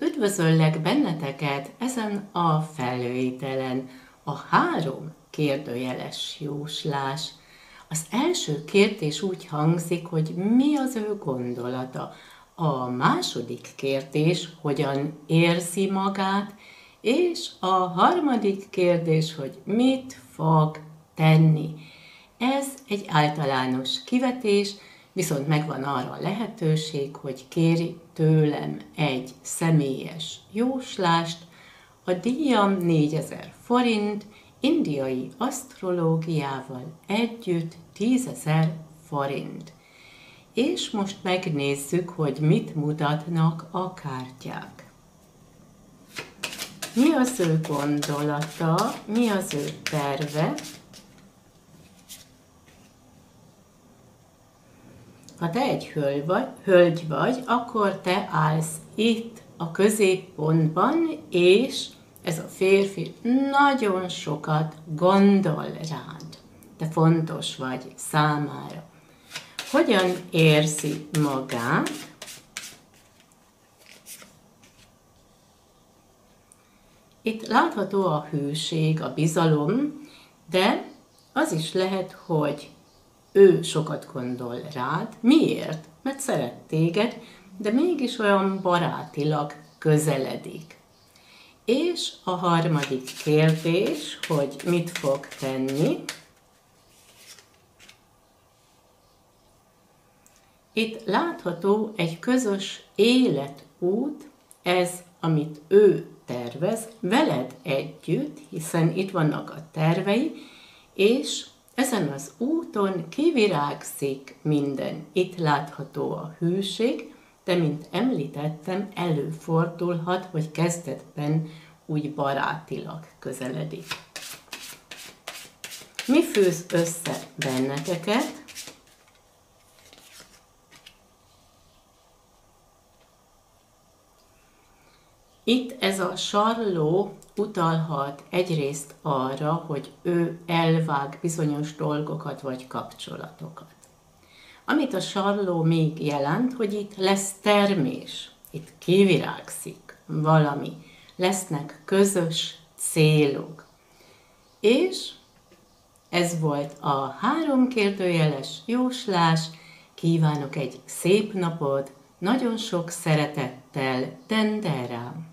Üdvözöllek benneteket ezen a felvételen. A 3 kérdőjeles jóslás. Az első kérdés úgy hangzik, hogy mi az ő gondolata. A második kérdés, hogyan érzi magát, és a harmadik kérdés, hogy mit fog tenni. Ez egy általános kivetés, viszont megvan arra a lehetőség, hogy kérj tőlem egy személyes jóslást. A díjam 4000 forint, indiai asztrológiával együtt 10.000 forint. És most megnézzük, hogy mit mutatnak a kártyák. Mi az ő gondolata, mi az ő terve? Ha te egy hölgy vagy, akkor te állsz itt a középpontban, és ez a férfi nagyon sokat gondol rád. Te fontos vagy számára. Hogyan érzi magát? Itt látható a hűség, a bizalom, de az is lehet, hogy ő sokat gondol rád. Miért? Mert szeret téged, de mégis olyan barátilag közeledik. És a harmadik kérdés, hogy mit fog tenni. Itt látható egy közös életút, ez, amit ő tervez, veled együtt, hiszen itt vannak a tervei, és ezen az úton kivirágzik minden. Itt látható a hűség, de mint említettem, előfordulhat, hogy kezdetben úgy barátilag közeledik. Mi fűz össze benneteket? Itt ez a sarló utalhat egyrészt arra, hogy ő elvág bizonyos dolgokat vagy kapcsolatokat. Amit a sarló még jelent, hogy itt lesz termés, itt kivirágszik valami, lesznek közös célok. És ez volt a 3 kérdőjeles jóslás. Kívánok egy szép napot, nagyon sok szeretettel, Dendera!